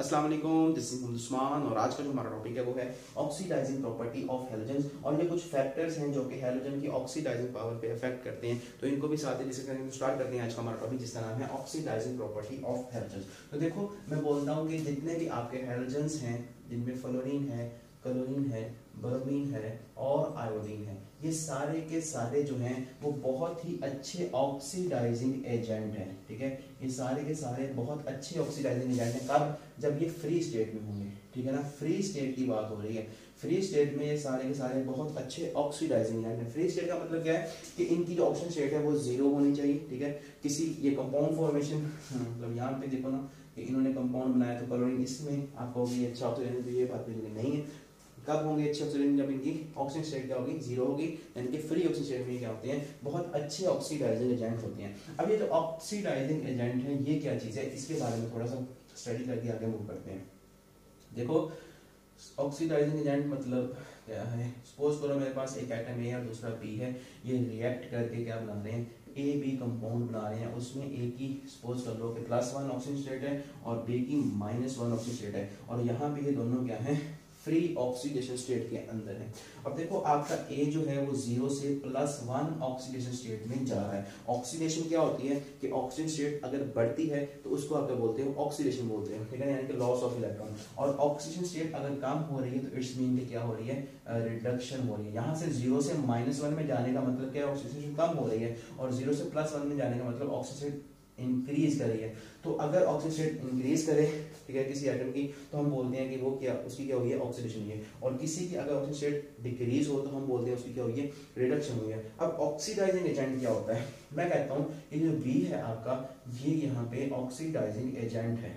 अस्सलाम वालेकुम, this is Usman और आज का जो हमारा टॉपिक है वो है ऑक्सीडाइजिंग प्रॉपर्टी ऑफ हैलोजेंस। और ये कुछ फैक्टर्स हैं जो कि हैलोजन की ऑक्सीडाइजिंग पावर पे इफेक्ट करते हैं, तो इनको भी साथ ही डिस्कस करेंगे। तो स्टार्ट करते हैं आज का हमारा टॉपिक जिसका नाम है ऑक्सीडाइजिंग प्रॉपर्टी ऑफ हैलोजेंस। तो देखो, मैं बोलता हूँ कि जितने भी आपके हैलोजेंस हैं जिनमें फ्लोरीन है, क्लोरीन है, ब्रोमीन है और आयोडीन है, ये सारे के सारे जो हैं वो बहुत ही अच्छे ऑक्सीडाइजिंग एजेंट हैं। ठीक है, ये सारे के सारे बहुत अच्छे ऑक्सीडाइजिंग एजेंट हैं। कब? जब ये फ्री स्टेट में होंगे। ठीक है ना, फ्री स्टेट की बात हो रही है। फ्री स्टेट में ये सारे के सारे बहुत अच्छे ऑक्सीडाइजिंग एजेंट हैं। फ्री स्टेट का मतलब क्या है कि इनकी जो ऑक्सीजन स्टेट है वो जीरो होनी चाहिए। ठीक है, किसी ये कंपाउंड फॉर्मेशन, मतलब यहाँ पे देखो ना कि इन्होंने कंपाउंड बनाया तो क्लोरीन इसमें आपको होगी अच्छा ऑक्सीजन, तो ये बात बिल्कुल नहीं है। कब होंगे अच्छे ऑक्सीजन? जब इनकी ऑक्सीजन स्टेट क्या होगी? जीरो होगी। यानी कि फ्री ऑक्सीजन स्टेट में क्या होते हैं? बहुत अच्छे ऑक्सीडाइजिंग एजेंट होते हैं। अब ये जो ऑक्सीडाइजिंग एजेंट है ये क्या चीज है, इसके बारे में थोड़ा सा स्टडी करके आगे मूव करते हैं। देखो, ऑक्सीडाइजिंग एजेंट मतलब क्या है? सपोज करो मेरे पास एक एटम ए और दूसरा बी है, ये रिएक्ट करके क्या बना रहे हैं? ए बी कंपाउंड बना रहे हैं। उसमें ए की सपोज कर लो कि +1 ऑक्सीजन स्टेट है और बी की -1 ऑक्सीजन स्टेट है, और यहाँ पे ये दोनों क्या है? फ्री ऑक्सीडेशन स्टेट के अंदर है। अब देखो, आपका ए जो है वो 0 से +1 ऑक्सीडेशन स्टेट में जा रहा है। ऑक्सीडेशन क्या होती है कि ऑक्सीजन स्टेट अगर बढ़ती है तो उसको आप क्या बोलते हैं? ऑक्सीडेशन बोलते हैं। ठीक है, यानी कि लॉस ऑफ इलेक्ट्रॉन। और ऑक्सीजन स्टेट अगर कम हो रही है तो इट्स मीन कि क्या हो रही है? रिडक्शन हो रही है। यहाँ से 0 से -1 में जाने का मतलब क्या है? ऑक्सीडेशन कम हो रही है। और 0 से +1 में जाने का मतलब ऑक्सीजन इंक्रीज कर रही है। तो अगर ऑक्सीजन स्टेट इंक्रीज करे, ठीक है, किसी एटम की, तो हम बोलते हैं कि वो क्या, उसकी क्या हुई है? ऑक्सीडेशन हुई है। और किसी की अगर ऑक्सीजन स्टेट डिक्रीज हो तो हम बोलते हैं उसकी क्या हुई है? रिडक्शन हुई है। अब ऑक्सीडाइजिंग एजेंट क्या होता है? मैं कहता हूँ ये जो बी है आपका, ये यहाँ पे ऑक्सीडाइजिंग एजेंट है।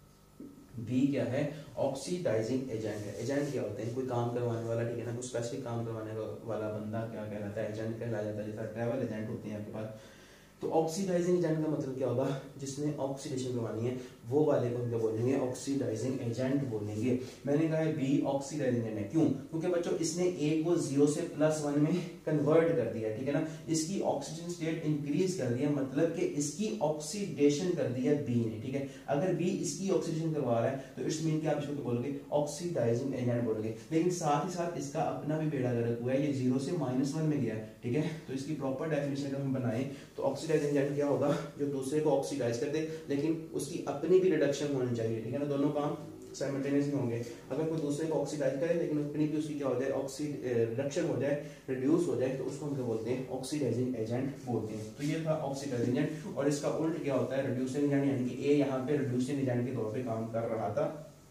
बी क्या है? ऑक्सीडाइजिंग एजेंट है। एजेंट क्या होते हैं? कोई काम करवाने वाला, ठीक है ना, कोई स्पेसिफिक काम करवाने वाला बंदा क्या कहलाता है? एजेंट कहलाया जाता है। जैसा ट्रैवल एजेंट होते हैं आपके पास। तो ऑक्सीडाइजिंग एजेंट का मतलब क्या होगा? जिसने ऑक्सीडेशन करवानी है वो वाले को हम क्या बोलेंगे? ऑक्सीडाइजिंग एजेंट बोलेंगे। मैंने कहा है बी ऑक्सीडाइजिंग एजेंट है। क्यों? क्योंकि बच्चों इसने ए को 0 से +1 में कन्वर्ट कर दिया। ठीक है ना, इसकी ऑक्सीजन स्टेट इंक्रीज कर दिया, मतलब कि इसकी ऑक्सीडेशन कर दिया बी ने। ठीक है, अगर बी इसकी ऑक्सीडेशन करवा रहा है तो इट्स मीन कि आप इसको क्या बोलोगे? ऑक्सीडाइजिंग एजेंट बोलोगे। लेकिन साथ ही साथ इसका अपना भी बेड़ा गर्क हुआ है, ये 0 से -1 में गया है। ठीक है, तो इसकी प्रॉपर डेफिनेशन अगर हम बनाए तो ऑक्सीडाइजिंग एजेंट क्या होगा? जो दूसरे को ऑक्सीडाइज कर दे लेकिन उसकी अपनी भी रिडक्शन होनी चाहिए। ठीक है ना, दोनों काम साइमल्टेनियसली होंगे। अगर कोई दूसरे को ऑक्सीडाइज करे लेकिन अपनी भी उसकी क्या हो जाए? रिडक्शन हो जाए, रिड्यूस हो जाए, तो उसको हम क्या बोलते हैं? ऑक्सीडाइजिंग एजेंट बोलते हैं। तो ये था ऑक्सीडाइजिंग एजेंट। और इसका उल्ट क्या होता है? Reducing agent. यानी कि ए यहाँ पे रिड्यूसिंग एजेंट के तौर पे काम कर रहा था,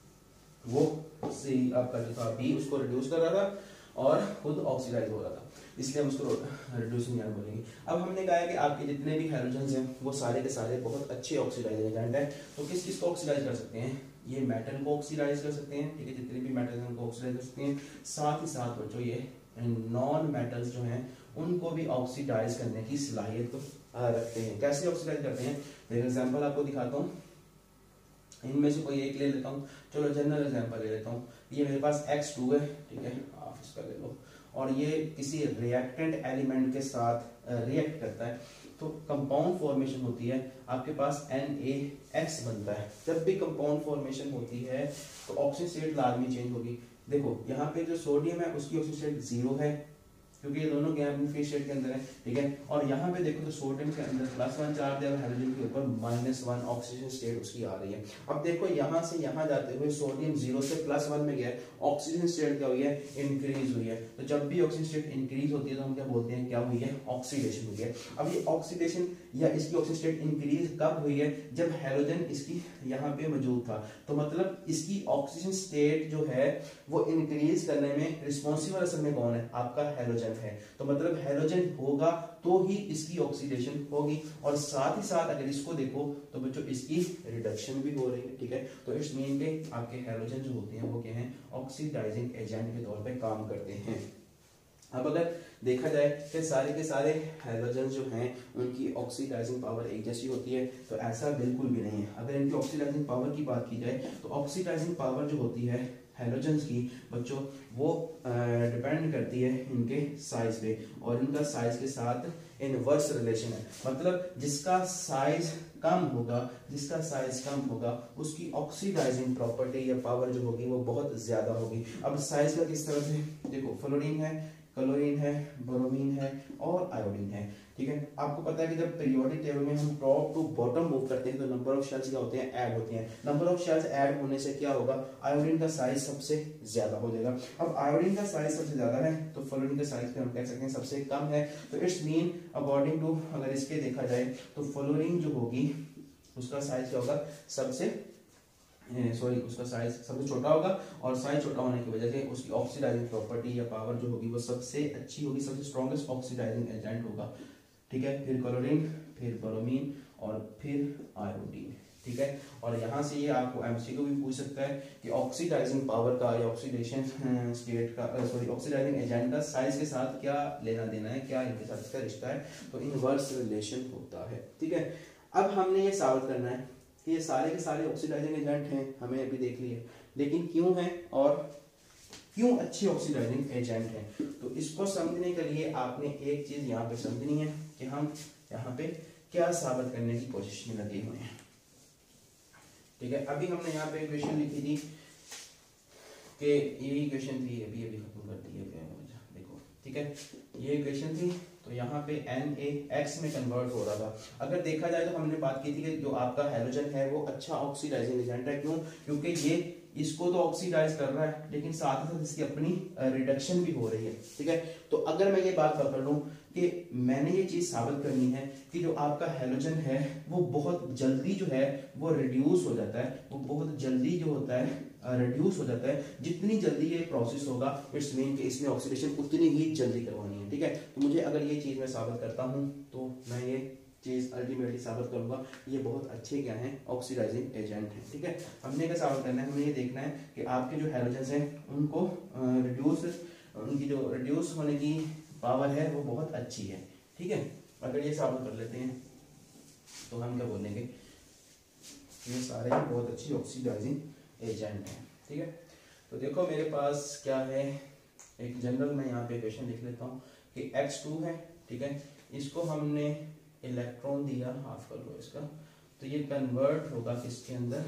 वो सी आपका जो था बी उसको रिड्यूस कर रहा था और खुद ऑक्सीडाइज हो रहा था, इसलिए हम उसको रिड्यूसिंग एजेंट बोलेंगे। अब हमने कहा है कि आपके जितने भी हैलोजेंस हैं वो सारे के सारे बहुत अच्छे ऑक्सीडाइजिंग एजेंट हैं। तो किस किस को ऑक्सीडाइज कर सकते हैं? ये मेटल को ऑक्सीडाइज कर सकते हैं। ठीक है, जितने भी मेटल हैं उनको ऑक्सीडाइज कर सकते हैं। साथ ही साथ बच्चों ये नॉन मेटल्स जो हैं उनको भी ऑक्सीडाइज करने की सलाहियत तो रखते हैं। कैसे ऑक्सीडाइज करते हैं? एक एग्जाम्पल आपको दिखाता हूँ। इनमें से कोई एक ले लेता हूँ। चलो जनरल एग्जांपल ले लेता हूँ। ये मेरे पास X2 है। ठीक है, आप इसका ले लो। और ये किसी रिएक्टेंट एलिमेंट के साथ रिएक्ट करता है तो कंपाउंड फॉर्मेशन होती है। आपके पास NaX बनता है। जब भी कंपाउंड फॉर्मेशन होती है तो ऑक्सीजन स्टेट लाजमी चेंज होगी। देखो, यहाँ पे जो सोडियम है उसकी ऑक्सीजन स्टेट 0 है क्योंकि ये दोनों क्या है? फ्री स्टेट के अंदर है। ठीक है, और यहाँ पे देखो तो सोडियम के अंदर +1 चार्ज है और हाइड्रोजन के ऊपर -1 ऑक्सीजन स्टेट उसकी आ रही है। अब देखो, यहाँ से यहाँ जाते हुए सोडियम 0 से +1 में गया है, ऑक्सीजन स्टेट क्या हुई है? इंक्रीज हुई है। तो जब भी ऑक्सीजन स्टेट इंक्रीज होती है तो हम क्या बोलते हैं? क्या हुई है? ऑक्सीडेशन हुई है। अब ये ऑक्सीडेशन या इसकी ऑक्सीजन स्टेट इंक्रीज कब हुई है? जब हैलोजन इसकी यहाँ पे मौजूद था। तो मतलब इसकी ऑक्सीजन स्टेट जो है वो इंक्रीज करने में रिस्पॉन्सिबल असल में कौन है? आपका हैलोजन है। तो मतलब हैलोजन होगा तो ही इसकी ऑक्सीडेशन होगी। और साथ ही साथ अगर इसको देखो तो बच्चों इसकी रिडक्शन भी हो रही है। ठीक है, तो इट्स मीन के आपके हैलोजन जो होते हैं वो क्या हैं? ऑक्सीडाइजिंग एजेंट के तौर पे काम करते हैं। अब अगर देखा जाए कि सारे के सारे हैलोजन जो हैं उनकी ऑक्सीडाइजिंग पावर एक जैसी होती है, तो ऐसा बिल्कुल भी नहीं है। अगर इनकी ऑक्सीडाइजिंग पावर की बात की जाए तो ऑक्सीडाइजिंग पावर जो होती है हैलोजेंस की बच्चों वो डिपेंड करती है इनके साइज पे, और इनका साइज के साथ इनवर्स रिलेशन है। मतलब जिसका साइज कम होगा उसकी ऑक्सीडाइजिंग प्रॉपर्टी या पावर जो होगी वो बहुत ज्यादा होगी। अब साइज का किस तरह से देखो, फ्लोरीन है, क्लोरीन है, ब्रोमीन है और आयोडीन है, ठीक है। आपको पता है कि जब पीरियोडिक टेबल में हम टॉप टू बॉटम मूव करते हैं तो नंबर ऑफ शेल्स क्या होते हैं, ऐड होते हैं। नंबर ऑफ शेल्स ऐड होने से क्या होगा, आयोडीन का साइज सबसे ज्यादा हो जाएगा। अब आयोडीन का साइज सबसे ज्यादा है तो फ्लोरीन का साइज हम कह सकते हैं सबसे कम है। तो इट्स मीन अकॉर्डिंग टू अगर इसके देखा जाए तो फ्लोरीन जो होगी उसका साइज क्या होगा, उसका साइज सबसे छोटा होगा, और साइज छोटा होने की वजह से उसकी ऑक्सीडाइजिंग प्रॉपर्टी या पावर जो होगी वो सबसे अच्छी होगी, सबसे स्ट्रॉन्गेस्ट ऑक्सीडाइजिंग एजेंट होगा, ठीक है। फिर क्लोरीन, फिर ब्रोमीन और फिर आयोडीन, ठीक है। और यहाँ से ये आपको एमसीक्यू भी पूछ सकता है कि ऑक्सीडाइजिंग पावर का या ऑक्सीडेशन स्टेट का ऑक्सीडाइजिंग एजेंट का साइज के साथ क्या लेना देना है, क्या इनके साथ इसका रिश्ता है, तो इनवर्स रिलेशन होता है, ठीक है। अब हमने ये साबित करना है कि ये सारे के सारे ऑक्सीडाइजिंग एजेंट हैं, हमें अभी देख लिए, लेकिन क्यों हैं और क्यों अच्छे ऑक्सीडाइजिंग एजेंट हैं। तो इसको समझने के लिए आपने एक चीज यहाँ पे समझनी है कि हम यहाँ पे क्या साबित करने की कोशिश में लगे हुए हैं, ठीक है। अभी हमने यहाँ पे इक्वेशन लिखी थी कि ये इक्वेशन थी, अभी खत्म कर दी है, देखो, ठीक है। ये इक्वेशन थी तो यहाँ पे NaX में कन्वर्ट हो रहा था। अगर देखा जाए तो हमने बात की थी कि जो आपका हैलोजन है वो अच्छा ऑक्सीडाइजिंग एजेंट है। क्यों? क्योंकि ये इसको तो ऑक्सीडाइज कर रहा है लेकिन साथ ही साथ इसकी अपनी रिडक्शन भी हो रही है, ठीक है। तो अगर मैं ये बात कर लूं कि मैंने ये चीज साबित करनी है कि जो आपका हैलोजन है वो बहुत जल्दी जो है वो रिड्यूस हो जाता है, वो बहुत जल्दी जो होता है रिड्यूस हो जाता है। जितनी जल्दी ये प्रोसेस होगा इट्स मीन कि इसमें ऑक्सीडेशन उतनी ही जल्दी करवानी है, ठीक है। तो मुझे अगर ये चीज मैं साबित करता हूँ तो मैं ये चीज अल्टीमेटली साबित करूंगा ये बहुत अच्छे क्या हैं, ऑक्सीडाइजिंग एजेंट हैं, ठीक है। हमने क्या साबित करना है, हमें ये देखना है कि आपके जो हैलोजेंस हैं उनको उनकी जो रिड्यूस होने की पावर है वो बहुत अच्छी है, ठीक है। अगर ये साबित कर लेते हैं तो हम क्या बोलेंगे, ये सारे बहुत अच्छी ऑक्सीडाइजिंग एजेंट हैं, ठीक है। तो देखो मेरे पास क्या है, एक जनरल मैं यहाँ पे इक्वेशन लिख लेता हूँ कि X2 है, ठीक है। इसको हमने इलेक्ट्रॉन दिया, हाफ कर लो इसका, तो ये कन्वर्ट होगा किसके अंदर,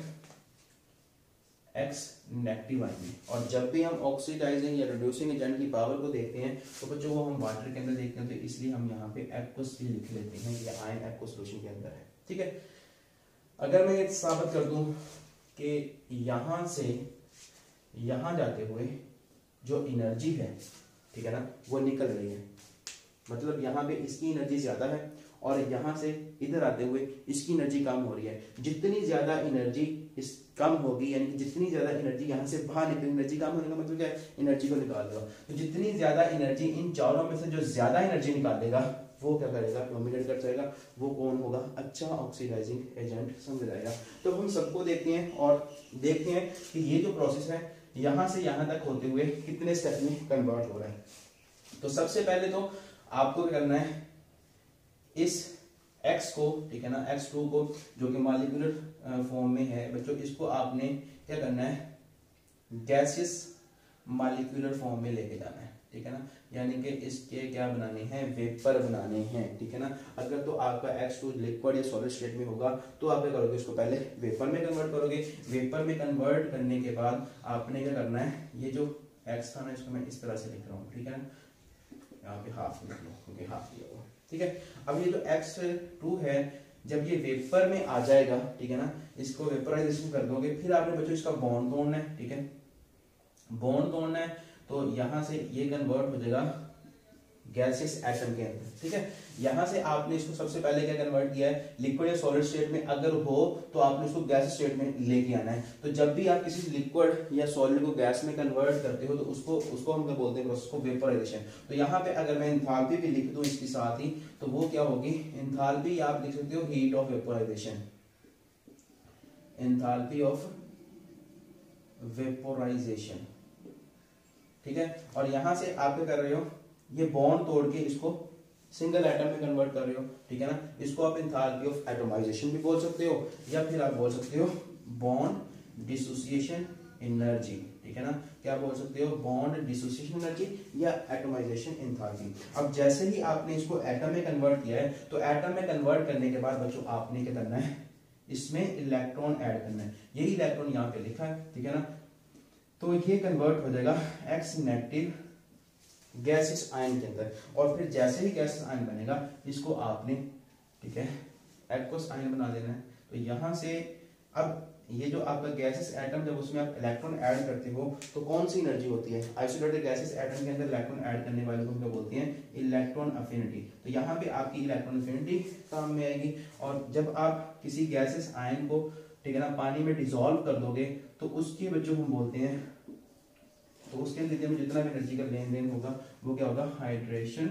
X नेगेटिव आयन में। और जब भी हम ऑक्सीडाइजिंग या रिड्यूसिंग एजेंट की पावर को देखते हैं तो बच्चों वो हम वाटर के अंदर देखते हैं, तो इसलिए हम यहाँ पे एक्वस भी लिख लेते हैं, ये आयन एक्वस सोल्यूशन के अंदर है, ठीक है। अगर मैं ये साबित कर दूं कि यहाँ से यहाँ जाते हुए जो एनर्जी है, ठीक है ना, वो निकल रही है, मतलब यहाँ पे इसकी एनर्जी ज्यादा है और यहाँ से इधर आते हुए इसकी एनर्जी कम हो रही है। जितनी ज्यादा एनर्जी इस कम होगी, यानी कि जितनी ज्यादा एनर्जी यहाँ से बाहर निकलेगी, एनर्जी कम होने का मतलब क्या है, एनर्जी को निकाल देगा। तो जितनी ज्यादा एनर्जी इन चारों में से जो ज्यादा एनर्जी निकालेगा वो क्या करेगा, डोमिनेट कर जाएगा, वो कौन होगा, अच्छा ऑक्सीडाइजिंग एजेंट समझ जाएगा। तो हम सबको देखते हैं और देखते हैं कि ये जो प्रोसेस है यहाँ से यहाँ तक होते हुए कितने स्टेप में कन्वर्ट हो रहा है। तो सबसे पहले तो आपको क्या करना है, इस X को, ठीक है ना, X2 को जो कि मॉलिक्यूलर फॉर्म में है बच्चों, इसको आपने क्या करना है, गैसियस मॉलिक्यूलर फॉर्म में लेके जाना है, ठीक है ना। यानी कि इसके क्या बनाने हैं, वेपर बनाने हैं, ठीक है ना। अगर तो आपका X2 लिक्विड या सॉलिड स्टेट में होगा तो आप क्या करोगे, इसको पहले वेपर में कन्वर्ट करोगे। वेपर में कन्वर्ट करने के बाद आपने क्या करना है, ये जो X था ना इसको मैं इस तरह से लिख रहा हूँ, ठीक है ना, यहाँ पे हाफ लिख लो क्योंकि हाफ दिया हुआ, ठीक है। अब ये जो X2 है जब ये वेपर में आ जाएगा, ठीक है ना, इसको वेपराइजेशन कर दोगे, फिर आपने बच्चों इसका बॉन्ड तोड़ना है, ठीक है, बॉन्ड तोड़ना है। तो यहां से ये कन्वर्ट हो जाएगा गैसियस एटम के अंदर, ठीक है। यहां से आपने इसको सबसे पहले क्या कन्वर्ट किया है, लिक्विड या सॉलिड स्टेट में अगर हो तो आपने इसको गैस स्टेट में लेके आना है। तो जब भी आप किसी लिक्विड या सॉलिड को गैस में कन्वर्ट करते हो तो उसको हम क्या बोलते हैं, प्रोसेस को वेपराइजेशन। तो यहाँ पे अगर मैं एंथैल्पी भी लिख दूं इसके साथ ही तो वो क्या होगी, एंथैल्पी आप लिख सकते हो heat of vaporisation, enthalpy of vaporisation, ठीक है। और यहां से आप क्या कर रहे हो, ये बॉन्ड तोड़ के इसको सिंगल एटम में कन्वर्ट कर रहे हो, ठीक है ना। इसको आप एंथैल्पी ऑफ एटमाइजेशन भी बोल सकते हो या फिर आप बोल सकते हो बॉन्ड डिसोसिएशन एनर्जी, ठीक है ना, क्या बोल सकते हो, बॉन्ड डिसोसिएशन एनर्जी या एटमाइजेशन एंथैल्पी। अब जैसे ही आपने इसको एटम में कन्वर्ट किया है, तो एटम में कन्वर्ट करने के बाद बच्चों आपने क्या करना है, इसमें इलेक्ट्रॉन ऐड करना है। यही इलेक्ट्रॉन यहाँ पे लिखा है, ठीक है ना, तो ये कन्वर्ट हो जाएगा एक्स नेगेटिव गैसेस आयन के अंदर, और फिर जैसे ही गैसेस आयन बनेगा इसको आपने, ठीक है, एक्वस आयन बना देना है। तो यहाँ से अब ये जो आपका गैसेस एटम, जब उसमें आप इलेक्ट्रॉन ऐड करते हो तो कौन सी एनर्जी होती है, आइसोलेटेड गैसेस एटम के अंदर इलेक्ट्रॉन ऐड करने वाले को हम क्या बोलते हैं, इलेक्ट्रॉन अफिनिटी। तो यहाँ पे आपकी इलेक्ट्रॉन अफिनिटी काम में आएगी, और जब आप किसी गैसेस आयन को, ठीक है ना, पानी में डिसॉल्व कर दोगे तो उसके बच्चों हम बोलते हैं, तो उसके स्थिति में जितना भी एनर्जी का लेन देन होगा वो क्या होगा, हाइड्रेशन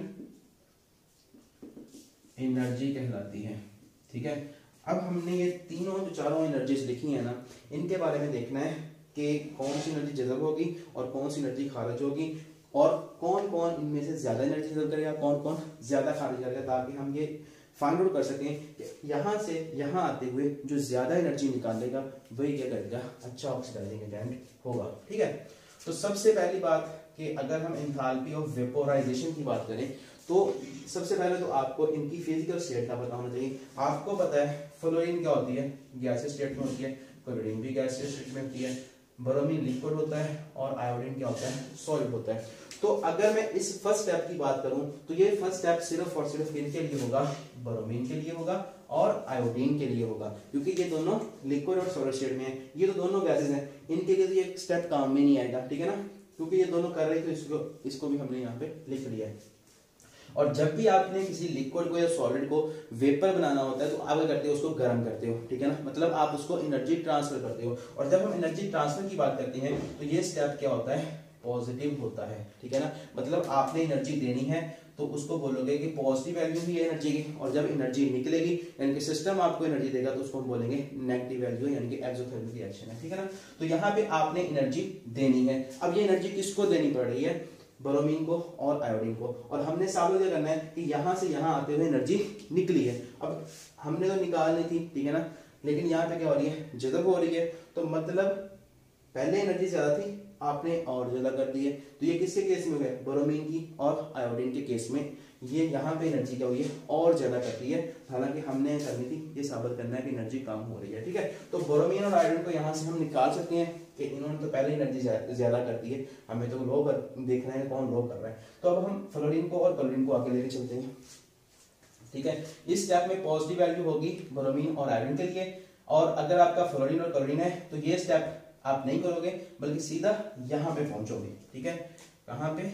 एनर्जी कहलाती है, ठीक है। अब हमने ये तीनों जो चारों एनर्जीज लिखी है ना, इनके बारे में देखना है कि कौन सी एनर्जी जज़ब होगी और कौन सी एनर्जी खारिज होगी, और कौन कौन इनमें से ज्यादा एनर्जी जज़ब करेगा, कौन कौन ज्यादा खारिज करेगा, ताकि हम ये फाइंड आउट कर सकें कि यहाँ से यहाँ आते हुए जो ज्यादा एनर्जी निकालेगा वही क्या करेगा, अच्छा ऑक्सीडाइजिंग एजेंट होगा, ठीक है। तो सबसे पहली बात कि अगर हम एंथैल्पी ऑफ वेपोराइजेशन की बात करें तो सबसे पहले तो आपको इनकी फिजिकल स्टेट का पता होना चाहिए। आपको पता है फ्लोरीन क्या होती है, गैसेस स्टेट में होती है, क्लोरीन भी गैसेस स्टेट में होती है, ब्रोमीन लिक्विड होता है, और आयोडीन क्या होता है, सॉलिड होता है। तो अगर मैं इस फर्स्ट स्टेप की बात करूं तो ये फर्स्ट स्टेप सिर्फ और सिर्फ किनके लिए होगा, ब्रोमीन के लिए होगा और आयोडीन के लिए होगा, क्योंकि ये दोनों लिक्विड और सॉलिड स्टेट में है, ये तो दोनों गैसेस हैं, इनके लिए तो ये स्टेप काम में नहीं आएगा, ठीक है ना, क्योंकि ये दोनों कर रहे हैं, तो इसको भी हमने यहाँ पे लिख लिया है। और जब भी आपने किसी लिक्विड को या सॉलिड को वेपर बनाना होता है तो आप क्या करते हो, उसको गर्म करते हो, ठीक है ना, मतलब आप उसको एनर्जी ट्रांसफर करते हो। और जब हम एनर्जी ट्रांसफर की बात करते हैं तो ये स्टेप क्या होता है, पॉजिटिव होता है, ठीक है ना, मतलब आपने एनर्जी देनी है तो उसको बोलोगे कि पॉजिटिव वैल्यू भी है एनर्जी की, और जब एनर्जी निकलेगी यानी कि सिस्टम आपको एनर्जी देगा तो उसको हम बोलेंगे नेगेटिव वैल्यू, यानी कि एक्सोथर्मिक रिएक्शन है, ठीक है ना। तो यहाँ पे आपने एनर्जी देनी है। अब ये एनर्जी किसको देनी पड़ रही है, ब्रोमीन को और आयोडीन को, और हमने साबित क्या करना है कि यहाँ से यहाँ आते हुए एनर्जी निकली है। अब हमने तो निकालनी थी, ठीक है ना, लेकिन यहाँ पे क्या हो रही है, जज़ब हो रही है, तो मतलब पहले एनर्जी ज्यादा थी, आपने और ज्यादा कर दी है। तो ये किसके केस में हो गया, ब्रोमीन की और आयोडीन के केस में ये यहाँ पे एनर्जी क्या हुई है, और ज्यादा कर दी है, हालांकि हमने करनी थी ये साबित करना है कि एनर्जी कम हो रही है, ठीक है। तो ब्रोमीन और आयोडीन को यहाँ से हम निकाल सकते हैं कि इन्होंने तो पहले एनर्जी ज्यादा कर दी है, हमें तो लो देखना है कौन लो कर रहा है। तो अब हम फ्लोरीन को और क्लोरीन को आगे लेके चलते हैं, ठीक है। इस स्टेप में पॉजिटिव वैल्यू होगी ब्रोमीन और आयोडीन के लिए, और अगर आपका फ्लोरीन और क्लोरीन है तो ये स्टेप आप नहीं करोगे बल्कि सीधा यहां पे पहुंचोगे, ठीक है, कहां पे,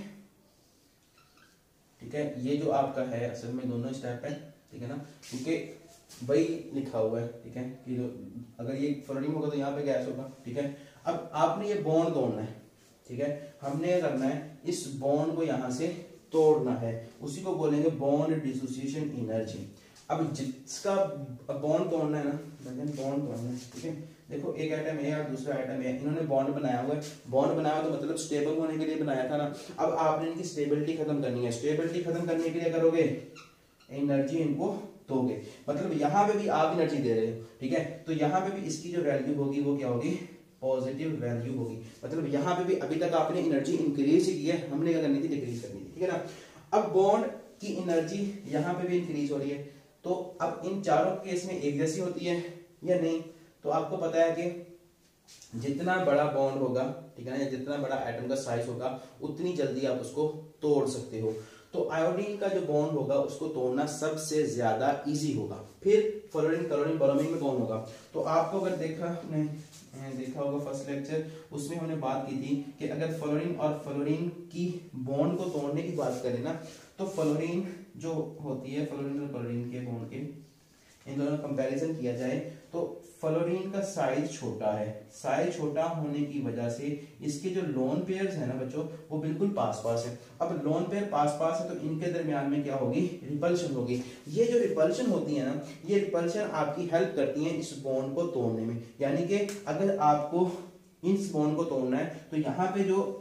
ठीक है, ये जो आपका है असल में दोनों स्टेप है, ठीक है ना, क्योंकि वही लिखा हुआ है, ठीक है, कि अगर ये फ्लोरीन होगा तो यहाँ पे गैस होगा, ठीक है। अब आपने ये बॉन्ड तोड़ना है, ठीक है, हमने करना है इस बॉन्ड को यहाँ से तोड़ना है, उसी को बोलेंगे बॉन्ड डिसोसिएशन एनर्जी। अब जिसका बॉन्ड तोड़ना है ना, बॉन्ड तोड़ना है, ठीक है, देखो एक एटम है और दूसरा एटम है, इन्होंने बॉन्ड बनाया हुआ है, बॉन्ड बनाया तो मतलब स्टेबल होने के लिए बनाया था ना। अब आपने इनकी स्टेबिलिटी खत्म करनी है, स्टेबिलिटी खत्म करने के लिए करोगे एनर्जी इनको दोगे, मतलब यहाँ पे भी आप एनर्जी दे रहे हो, ठीक है, तो यहाँ पे भी इसकी जो वैल्यू होगी वो क्या होगी, पॉजिटिव वैल्यू होगी, मतलब यहाँ पे भी अभी तक आपने एनर्जी इंक्रीज की है, हमने क्या करनी थी, डिक्रीज करनी थी, ठीक है ना। अब बॉन्ड की एनर्जी यहाँ पे भी इंक्रीज हो रही है, तो अब इन चारों केस में एक जैसी होती है या नहीं, तो आपको पता है कि जितना बड़ा बॉन्ड होगा, ठीक है ना, या जितना बड़ा एटम का साइज होगा उतनी जल्दी आप उसको तोड़ सकते हो। तो आयोडीन का जो बॉन्ड होगा उसको तोड़ना सबसे ज्यादा इजी होगा, फिर फ्लोरीन क्लोरीन ब्रोमीन में कौन होगा। तो आपको अगर देखा होगा फर्स्ट लेक्चर, उसमें हमने बात की थी कि अगर फ्लोरीन और फ्लोरीन की बॉन्ड को तोड़ने की बात करें ना, तो फ्लोरीन जो होती है, फ्लोरीन और क्लोरीन के बॉन्ड के इन दोनों कंपैरिजन किया जाए तो फ्लोरीन का साइज छोटा है, साइज छोटा होने की वजह से इसके जो लोन पेयर्स है ना बच्चों वो बिल्कुल पास पास है। अब लोन पेयर पास पास है तो इनके दरमियान में क्या होगी, रिपल्शन होगी। ये जो रिपल्शन होती है ना, ये रिपल्शन आपकी हेल्प करती है इस बॉन्ड को तोड़ने में, यानी कि अगर आपको इस बॉन्ड को तोड़ना है तो यहाँ पे जो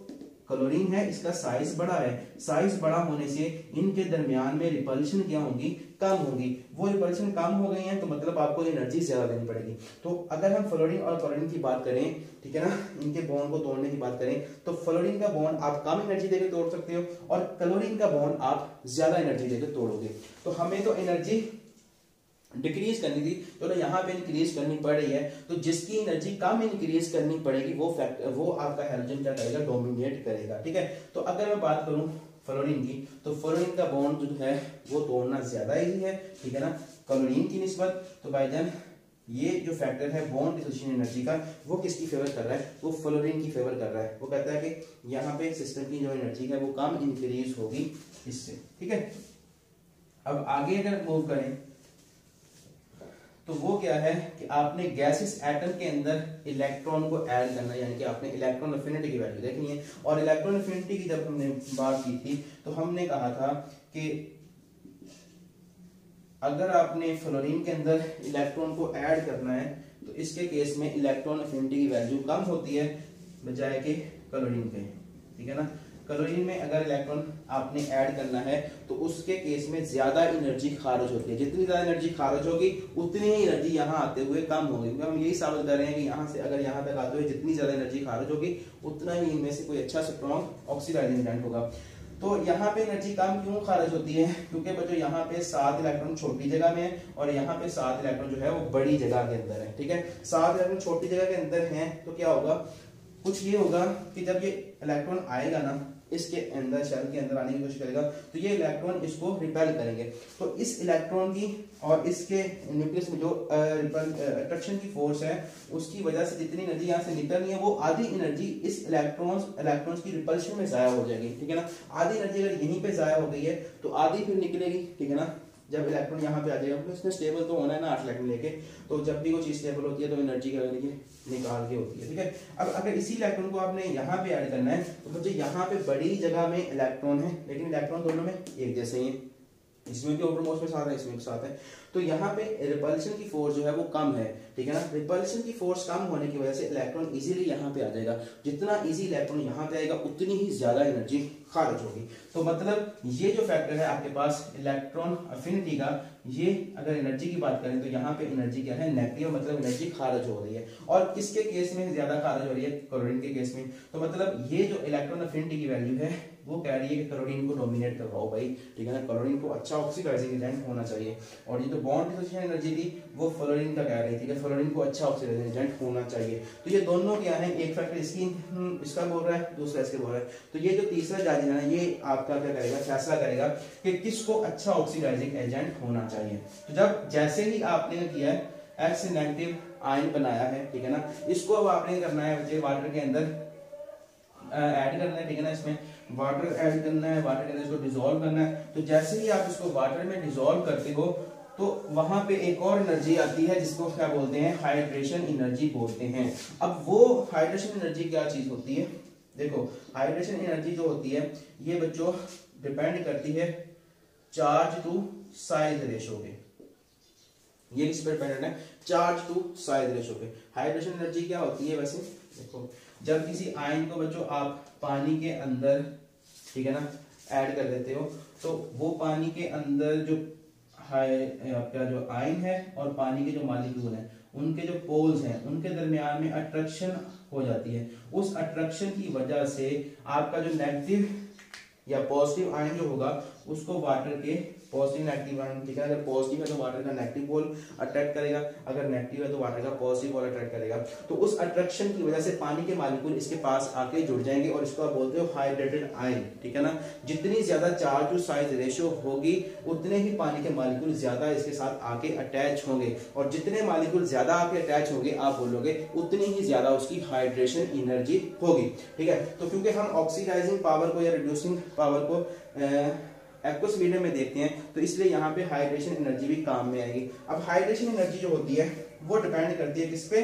क्लोरीन है इसका साइज बड़ा है, साइज बड़ा होने से इनके दरमियान में रिपल्शन क्या होगी, कम होगी। वो रिपल्शन कम हो गई है तो मतलब आपको एनर्जी ज्यादा देनी पड़ेगी। तो अगर हम फ्लोरीन और क्लोरीन की बात करें, ठीक है ना, इनके बॉन्ड को तोड़ने की बात करें तो फ्लोरीन का बॉन्ड आप कम एनर्जी देकर तोड़ सकते हो और क्लोरीन का बॉन्ड आप ज्यादा एनर्जी देकर तोड़ोगे। तो हमें तो एनर्जी डिक्रीज करनी थी, तो यहाँ पे इंक्रीज करनी पड़ रही है। तो जिसकी एनर्जी कम इंक्रीज करनी पड़ेगी वो आपका हैलोजन क्या करेगा, डोमिनेट करेगा। ठीक है, तो अगर मैं बात करूं फ्लोरीन की, तो फ्लोरीन का बॉन्ड जो है वो तोड़ना ज्यादा इजी है, ठीक है ना, क्लोरीन की निस्बत। तो भाईजान ये जो फैक्टर है बॉन्ड डिसोसिएशन एनर्जी का, वो किसकी फेवर कर रहा है, वो फ्लोरीन की फेवर कर रहा है। वो कहता है कि यहाँ पे सिस्टम की जो एनर्जी है वो कम इंक्रीज होगी इससे। ठीक है, अब आगे अगर मूव करें तो वो क्या है कि आपने गैसेस एटम के अंदर इलेक्ट्रॉन को ऐड करना है, यानी कि आपने इलेक्ट्रॉन अफिनिटी की वैल्यू देखनी है। और इलेक्ट्रॉन अफिनिटी की जब हमने बात की थी तो हमने कहा था कि अगर आपने फ्लोरीन के अंदर इलेक्ट्रॉन को ऐड करना है तो इसके केस में इलेक्ट्रॉन अफिनिटी की वैल्यू कम होती है बजाय कि क्लोरीन के। ठीक है ना, क्लोरीन में अगर इलेक्ट्रॉन आपने ऐड करना है तो उसके केस में ज्यादा एनर्जी खारिज होती है। जितनी ज्यादा एनर्जी खारिज होगी उतनी ही एनर्जी यहाँ आते हुए कम होगी। हम यही साबित कर रहे हैं कि यहाँ से अगर यहाँ तक आते हुए जितनी ज्यादा एनर्जी खारिज होगी उतना ही इनमें से कोई अच्छा स्ट्रॉन्ग ऑक्सीडाइजिंग एजेंट होगा। तो यहाँ पे एनर्जी कम क्यों खारिज होती है, क्योंकि बच्चों यहाँ पे 7 इलेक्ट्रॉन छोटी जगह में है और यहाँ पे 7 इलेक्ट्रॉन जो है वो बड़ी जगह के अंदर है। ठीक है, 7 इलेक्ट्रॉन छोटी जगह के अंदर हैं तो क्या होगा, कुछ ये होगा कि जब ये इलेक्ट्रॉन आएगा ना इसके अंदर, शेल के अंदर आने की कोशिश करेगा तो ये इलेक्ट्रॉन इसको रिपेल करेंगे। तो इस इलेक्ट्रॉन की और इसके न्यूक्लियस में जो अट्रैक्शन की फोर्स है उसकी वजह से जितनी एनर्जी यहाँ से निकलनी है वो आधी एनर्जी इस इलेक्ट्रॉन्स की रिपल्शन में जाया हो जाएगी। ठीक है ना, आधी एनर्जी अगर यहीं पे जाया हो गई है तो आधी फिर निकलेगी। ठीक है ना, जब इलेक्ट्रॉन यहाँ पे आ जाएगा तो इसने स्टेबल तो होना है ना 8 इलेक्ट्रॉन लेके, तो जब भी कोई चीज स्टेबल होती है तो एनर्जी निकाल के होती है। ठीक है, अब अगर इसी इलेक्ट्रॉन को आपने यहाँ पे ऐड करना है तो बच्चे यहाँ पे बड़ी जगह में इलेक्ट्रॉन है लेकिन इलेक्ट्रॉन दोनों में एक जैसे ही है, इसमें भी ओवरमोस्ट में 7 है, इसमें भी 7 है। तो यहाँ पे रिपल्शन की फोर्स जो है वो कम है। ठीक है ना, रिपल्शन की फोर्स कम होने की वजह से इलेक्ट्रॉन इजीली यहाँ पे आ जाएगा। जितना इजी इलेक्ट्रॉन यहाँ पे आएगा उतनी ही ज्यादा एनर्जी खारिज होगी। तो मतलब ये जो फैक्टर है आपके पास इलेक्ट्रॉन अफिनिटी का, ये अगर एनर्जी की बात करें तो यहाँ पे एनर्जी क्या है, नेगेटिव, मतलब एनर्जी खारिज हो रही है। और किसके केस में ज्यादा खारिज हो रही है, क्लोरीन के केस में। तो मतलब ये जो इलेक्ट्रॉन अफिनिटी की वैल्यू है वो कह रही है कि क्लोरीन को डोमिनेट करवाओ भाई। ठीक है ना, क्लोरीन को अच्छा ऑक्सीडाइजिंग एजेंट होना चाहिए। और ये जो बॉन्ड डिसोसिएशन एनर्जी थी वो फ्लोरीन का कह रही थी कि फ्लोरीन को अच्छा ऑक्सीडाइजिंग एजेंट होना चाहिए। तो ये दोनों क्या है, एक फैक्टर इसका बोल रहा है, दूसरा इसके बोल रहा है। तो ये जो तीसरा जज है ना ये आपका क्या करेगा, फैसला करेगा कि किसको अच्छा ऑक्सीडाइजिंग एजेंट होना चाहिए। तो जब जैसे ही आपने किया है X नेगेटिव आयन बनाया है, ठीक है ना, इसको अब आपने करना है बच्चे वाटर के अंदर ऐड करना है। ठीक है ना, इसमें वाटर ऐड करना है, वाटर के अंदर इसको डिसॉल्व करना है। तो जैसे ही आप इसको वाटर में डिसॉल्व करते हो तो वहां पे एक और एनर्जी आती है जिसको क्या बोलते हैं, हाइड्रेशन एनर्जी बोलते हैं। अब वो हाइड्रेशन एनर्जी क्या चीज होती है, देखो हाइड्रेशन एनर्जी जो होती है ये बच्चों डिपेंड करती है चार्ज टू साइज रेशो पे। ये किस पर डिपेंडेंट है, चार्ज टू साइज रेशो पे। हाइड्रेशन एनर्जी क्या होती है वैसे, देखो जब किसी आयन को बच्चों आप पानी के अंदर, ठीक है ना, ऐड कर देते हो तो वो पानी के अंदर जो आपका जो आयन है और पानी के जो मॉलिक्यूल हैं उनके जो पोल्स हैं उनके दरमियान में अट्रैक्शन हो जाती है। उस अट्रैक्शन की वजह से आपका जो नेगेटिव या पॉजिटिव आयन जो होगा उसको वाटर के पॉजिटिव नेगेटिव आयन, ठीक है, अगर पॉजिटिव है तो वाटर का नेगेटिव पोल अट्रैक्ट करेगा, अगर नेगेटिव है तो वाटर का पॉजिटिव पोल अट्रैक्ट करेगा। तो उस अट्रैक्शन की वजह से पानी के मॉलिक्यूल इसके पास आके जुड़ जाएंगे और इसको आप बोलते हो हाइड्रेटेड आयन। ठीक है ना, जितनी ज्यादा चार्ज टू साइज रेशियो होगी उतने ही पानी के मॉलिक्यूल ज्यादा इसके साथ आके अटैच होंगे और जितने मॉलिक्यूल ज्यादा आके अटैच होंगे आप बोलोगे उतनी ही ज्यादा उसकी हाइड्रेशन एनर्जी होगी। ठीक है, तो क्योंकि हम ऑक्सीडाइजिंग पावर को या रिड्यूसिंग पावर को एक्वस मीडियम में देखते हैं तो इसलिए यहाँ पे हाइड्रेशन एनर्जी भी काम में आएगी। अब हाइड्रेशन एनर्जी जो होती है वो डिपेंड करती है किस पे,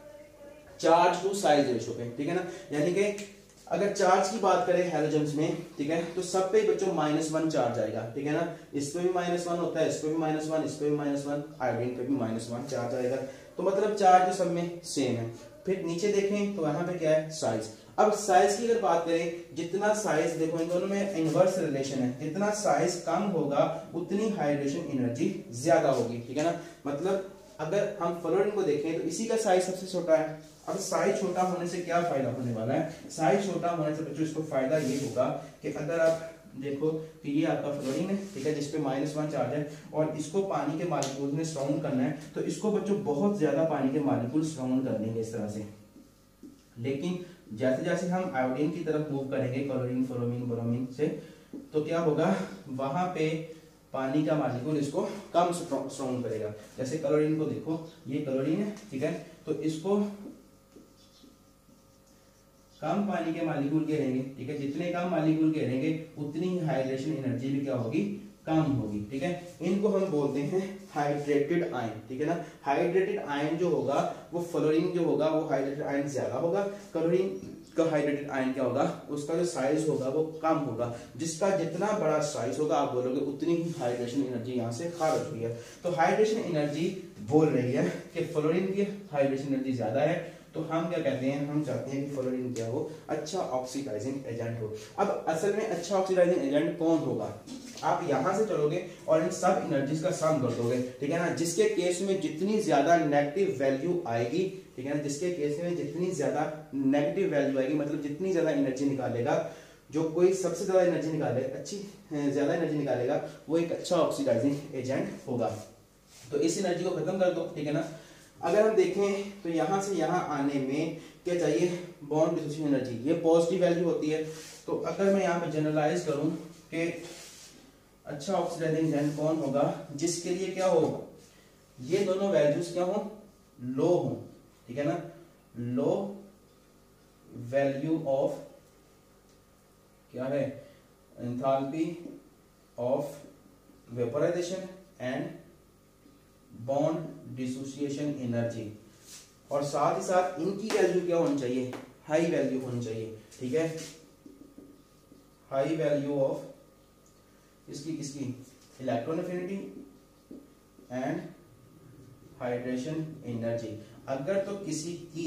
चार्ज टू साइज रेशो पे। ठीक है ना, यानी कि अगर चार्ज की बात करें हैलोजेंस में, ठीक है, तो सब पे बच्चों -1 चार्ज आएगा। ठीक है ना, इस पे भी -1 होता है, इस पे भी -1, इस पे भी -1, आयोडीन पे भी -1 चार्ज आएगा। तो मतलब चार्ज सब में सेम है। फिर नीचे देखें तो यहाँ पे क्या है, साइज। अब साइज की अगर बात करें, जितना साइज देखो इन दोनों में इनवर्स रिलेशन है, जितना साइज कम होगा उतनी हाइड्रेशन एनर्जी ज्यादा होगी, ठीक है ना। मतलब अगर हम फ्लोरीन को देखें तो इसी का साइज सबसे छोटा है। अब साइज छोटा होने से क्या फायदा होने वाला है, साइज छोटा होने से बच्चों इसको फायदा ये होगा कि अगर आप देखो कि ये आपका फ्लोरीन है, ठीक है, जिसपे -1 चार्ज है और इसको पानी के मॉलिक्यूल में सराउंड करना है, तो इसको बच्चों बहुत ज्यादा पानी के मॉलिक्यूल सराउंड कर लेंगे इस तरह से। लेकिन जैसे जैसे हम आयोडीन की तरफ मूव करेंगे क्लोरीन, फ्लोरीन, ब्रोमीन से, तो क्या होगा, वहां पे पानी का मॉलिक्यूल इसको कम सराउंड करेगा। जैसे क्लोरीन को देखो, ये क्लोरीन है, ठीक है, तो इसको कम पानी के मॉलिक्यूल घेरेंगे, ठीक है, जितने कम मॉलिक्यूल घेरेंगे उतनी ही हाइड्रेशन एनर्जी भी क्या होगी, कम होगी, ठीक है। इनको हम बोलते हैं हाइड्रेटेड आयन, ठीक है ना। हाइड्रेटेड आयन जो होगा वो फ्लोरीन जो होगा वो हाइड्रेटेड आयन ज्यादा होगा, क्लोरीन का हाइड्रेटेड आयन क्या होगा, उसका जो साइज होगा वो कम होगा। जिसका जितना बड़ा साइज होगा आप बोलोगे उतनी ही हाइड्रेशन एनर्जी यहाँ से खारिज हुई है। तो हाइड्रेशन एनर्जी बोल रही है कि फ्लोरीन की हाइड्रेशन एनर्जी ज्यादा है, तो हम क्या कहते हैं, हम चाहते हैं कि फ्लोरीन क्या हो, अच्छा ऑक्सीडाइजिंग एजेंट हो। अब असल में अच्छा ऑक्सीडाइजिंग एजेंट कौन होगा, आप यहां से चलोगे और इन सब एनर्जीज का सम कर दोगे, ठीक है ना। जिसके केस में जितनी ज्यादा नेगेटिव वैल्यू आएगी, ठीक है ना, जिसके केस में जितनी ज्यादा नेगेटिव वैल्यू आएगी, मतलब जितनी ज्यादा एनर्जी निकालेगा, जो कोई सबसे ज्यादा एनर्जी निकाले, अच्छी ज्यादा एनर्जी निकालेगा, वो एक अच्छा ऑक्सीडाइजिंग एजेंट होगा। तो इस एनर्जी को खत्म कर दो, ठीक है ना। अगर हम देखें तो यहां से यहां आने में क्या चाहिए, बॉन्ड डिसोसिएशन एनर्जी, ये पॉजिटिव वैल्यू होती है। तो अगर मैं यहाँ पे जनरलाइज करूं कि अच्छा ऑक्सीडाइजिंग एजेंट कौन होगा, जिसके लिए क्या हो, ये दोनों वैल्यूज क्या हो, लो हो, ठीक है ना, लो वैल्यू ऑफ क्या है, enthalpy of vaporisation and bond dissociation energy, और साथ ही साथ इनकी वैल्यू क्या होनी चाहिए, हाई वैल्यू होनी चाहिए, ठीक है, हाई वैल्यू ऑफ इसकी किसकी, electron affinity and hydration energy. अगर तो किसी की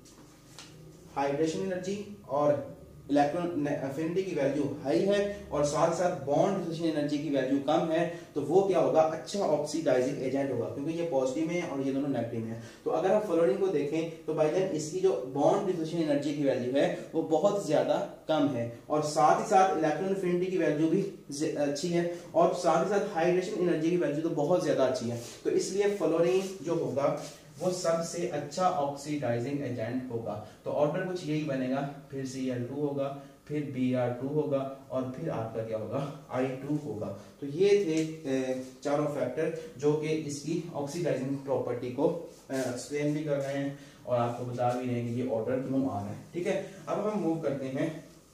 हाइड्रेशन एनर्जी और इलेक्ट्रॉन एफिनिटी की वैल्यू हाई है और साथ साथ बॉन्ड डिसोसिएशन एनर्जी की वैल्यू कम है, तो वो क्या होगा, अच्छा ऑक्सीडाइजिंग एजेंट होगा, क्योंकि ये पॉजिटिव में है और ये दोनों नेगेटिव में है। तो अगर हम फ्लोरीन को देखें तो भाई जान इसकी जो बॉन्ड डिसोसिएशन एनर्जी की वैल्यू है वो बहुत ज्यादा कम है, और साथ ही साथ इलेक्ट्रॉन एफिनिटी की वैल्यू भी अच्छी है, और साथ ही साथ हाइड्रेशन एनर्जी की वैल्यू तो बहुत ज्यादा अच्छी है। तो इसलिए फ्लोरीन जो होगा वो सबसे अच्छा ऑक्सीडाइजिंग एजेंट होगा। तो ऑर्डर कुछ यही बनेगा, फिर Cl2 होगा, फिर Br2 होगा, और फिर आपका क्या होगा, I2 होगा। तो ये थे चारों फैक्टर जो कि इसकी ऑक्सीडाइजिंग प्रॉपर्टी को एक्सप्लेन भी कर रहे हैं और आपको बता भी रहे हैं कि ये ऑर्डर क्यों आ रहा है, ठीक है। अब हम मूव करते हैं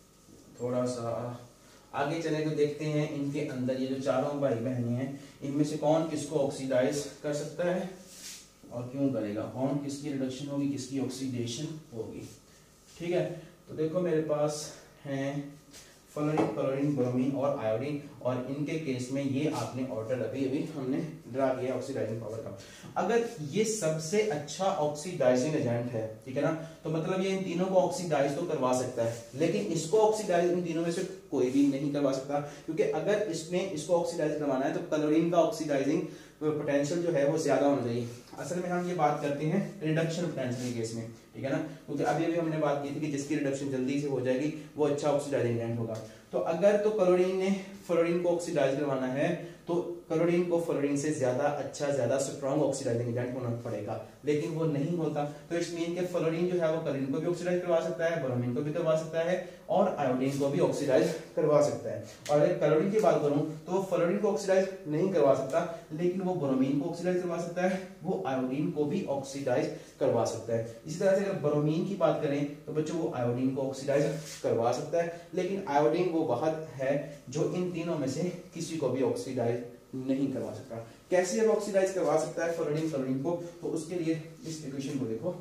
थोड़ा सा आगे चले, तो देखते हैं इनके अंदर ये जो चारों भाई बहनें हैं, इनमें से कौन किसको ऑक्सीडाइज कर सकता है और क्यों करेगा, कौन किसकी रिडक्शन होगी, किसकी ऑक्सीडेशन होगी, ठीक है। तो देखो मेरे पास हैं फ्लोरीन, क्लोरीन, ब्रोमीन और आयोडीन, और इनके केस में ये आपने ऑर्डर अभी अभी हमने ड्रा किया ऑक्सीडाइजिंग पावर का। अगर ये सबसे अच्छा ऑक्सीडाइजिंग एजेंट है, ठीक है ना, तो मतलब ये इन तीनों को ऑक्सीडाइज तो करवा सकता है, लेकिन इसको ऑक्सीडाइज इन तीनों में से कोई भी नहीं करवा सकता, क्योंकि अगर इसमें इसको ऑक्सीडाइज करवाना है तो क्लोरीन का ऑक्सीडाइजिंग पोटेंशियल जो है वो ज्यादा होना चाहिए। असल में हम ये बात करते हैं रिडक्शन पोटेंशियल के केस में, ठीक है ना, क्योंकि अभी अभी हमने बात की थी कि जिसकी रिडक्शन जल्दी से हो जाएगी वो अच्छा ऑक्सीडाइजिंग एजेंट होगा। तो अगर तो क्लोरीन ने फ्लोरीन को ऑक्सीडाइज करवाना है तो क्लोरीन को फ्लोरीन से ज्यादा अच्छा, ज्यादा स्ट्रॉन्ग ऑक्सीडाइजिंग एजेंट होना पड़ेगा, लेकिन वो नहीं होता। तो इट्स मीन के फ्लोरीन जो है वो क्लोरीन को भी ऑक्सीडाइज करवा सकता है, ब्रोमीन को भी करवा सकता है, और आयोडीन को भी ऑक्सीडाइज करवा सकता है। और अगर क्लोरीन की बात करूं तो वो फ्लोरीन को ऑक्सीडाइज नहीं करवा सकता, लेकिन वो ब्रोमीन को ऑक्सीडाइज करवा सकता है, वो आयोडीन को भी ऑक्सीडाइज करवा सकता है। इसी तरह से अगर ब्रोमीन की बात करें तो बच्चों वो आयोडीन को ऑक्सीडाइज करवा सकता है, लेकिन आयोडीन वो वाहद है जो इन तीनों में से किसी को भी ऑक्सीडाइज नहीं करवा सकता। कैसे अब ऑक्सीडाइज करवा सकता है फ्लोरीन क्लोरीन को, तो उसके लिए इस इक्वेशन को देखो।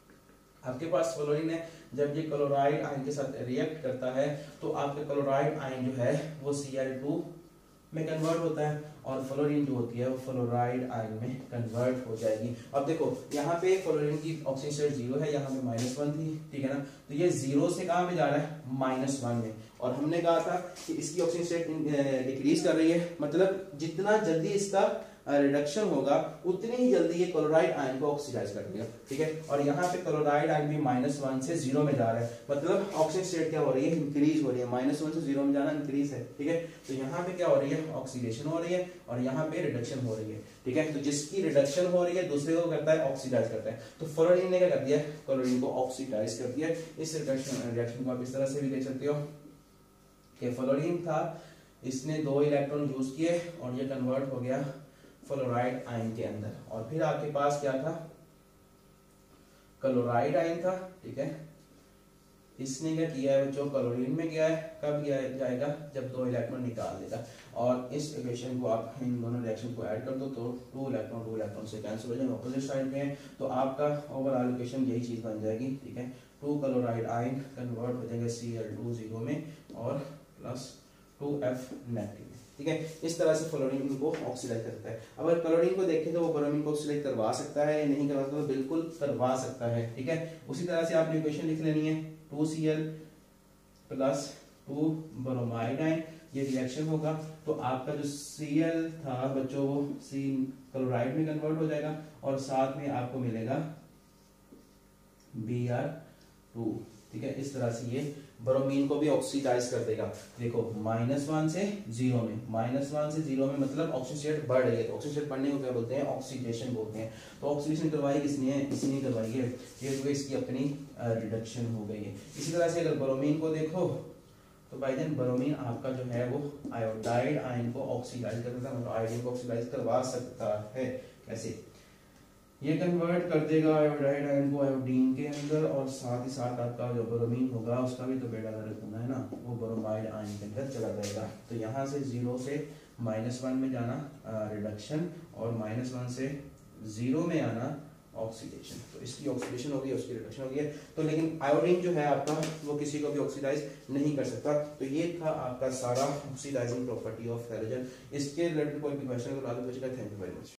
आपके पास फ्लोरीन है, जब ये क्लोराइड आयन के साथ रिएक्ट करता है तो आपका क्लोराइड आयन जो है वो Cl2 में कन्वर्ट होता है और फ्लोरीन जो होती है वो फ्लोराइड आयन में कन्वर्ट हो जाएगी। अब देखो यहाँ पे फ्लोरीन की ऑक्सीजन स्टेट 0 है, यहाँ पे -1 थी, ठीक है ना, तो ये 0 से कहाँ में जा रहा है, -1 में। और हमने कहा था कि इसकी ऑक्सीजन स्टेट डिक्रीज कर रही है, मतलब जितना जल्दी इसका रिडक्शन होगा उतनी ही जल्दी ये क्लोराइड आयन को ऑक्सीडाइज कर देगा, ठीक है। और यहाँ पे क्लोराइड आयन भी -1 से 0 में जा रहा है, मतलब ऑक्सीजन स्टेट क्या हो रही है, इंक्रीज हो रही है। -1 से 0 में जाना इंक्रीज है, ठीक है। तो यहाँ पे क्या हो रही है, ऑक्सीडेशन हो रही है और यहाँ पे रिडक्शन हो रही है, ठीक है। तो जिसकी रिडक्शन हो रही है दूसरे को करता है ऑक्सीडाइज करता है। तो फ्लोरीन ने क्या कर दिया, क्लोरीन को ऑक्सीडाइज कर दिया। इस रिएक्शन को आप इस तरह से भी देख सकते हो कि फ्लोरीन था, इसने 2 इलेक्ट्रॉन यूज किए और ये कन्वर्ट हो गया फ्लोराइड आयन के अंदर। और फिर आपके पास क्या था, क्लोराइड आयन था, ठीक है। इसने क्या किया है, जो क्लोरीन में गया है, कब गया जाएगा, जब 2 इलेक्ट्रॉन निकाल देगा। और इस इक्वेशन को आप इन दोनों रिएक्शन को ऐड कर दो तो 2 इलेक्ट्रॉन से कैंसिल हो जाएंगे, ऑपोजिट साइड में है। तो आपका ओवरऑल इक्वेशन यही चीज बन जाएगी, ठीक है। 2 क्लोराइड आयन कन्वर्ट हो जाएंगे Cl2 0 में और प्लस 2F नेगेटिव, ठीक है। इस तरह से फ्लोरीन को ऑक्सीडाइज करता है। अगर क्लोरीन को देखें तो वो ब्रोमीन को ऑक्सीडाइज करवा सकता है या नहीं करवा सकता, तो बिल्कुल करवा सकता है, ठीक है। उसी तरह से आपने इक्वेशन लिख लेनी है 2Cl प्लस 2 ब्रोमाइड आयन, ये रिएक्शन होगा तो आपका जो Cl था बच्चों वो C क्लोराइड में कन्वर्ट हो जाएगा और साथ में आपको मिलेगा Br2, ठीक है। इस तरह से ये ब्रोमीन को भी ऑक्सीडाइज कर देगा। देखो -1 से 0 में, -1 से 0 में मतलब ऑक्सीजन स्टेट बढ़ रही है, तो ऑक्सीजन स्टेट बढ़ने को क्या बोलते हैं, ऑक्सीडेशन बोलते हैं। तो ऑक्सीडेशन करवाई किसने है, इसने करवाई है, ये तो इसकी अपनी रिडक्शन हो गई है। इसी तरह से अगर ब्रोमीन को देखो तो भाई जान ब्रोमीन आपका जो है वो आयोडाइड आयन को ऑक्सीडाइज कर सकता है, मतलब आयोडीन को ऑक्सीडाइज करवा सकता है। कैसे, ये कन्वर्ट कर देगा आयोडाइड आयन को आयोडीन के अंदर और साथ ही साथ आपका जो ब्रोमीन होगा उसका भी तो बेड़ा गर्क होना है ना, वो ब्रोमाइड आयन के अंदर चला जाएगा। तो यहाँ से 0 से -1 में जाना रिडक्शन और -1 से 0 में आना ऑक्सीडेशन। तो इसकी ऑक्सीडेशन होगी, उसकी रिडक्शन होगी। तो लेकिन आयोडीन जो है आपका वो किसी को भी ऑक्सीडाइज नहीं कर सकता। तो ये था आपका सारा ऑक्सीडाइजिंग प्रॉपर्टी ऑफ हैलोजन। इसके रिलेटेड कोई भी क्वेश्चन अगर आगे पूछेगा, थैंक यू वेरी मच।